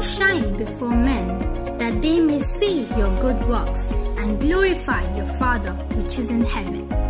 shine before men, that they may see your good works and glorify your Father which is in heaven.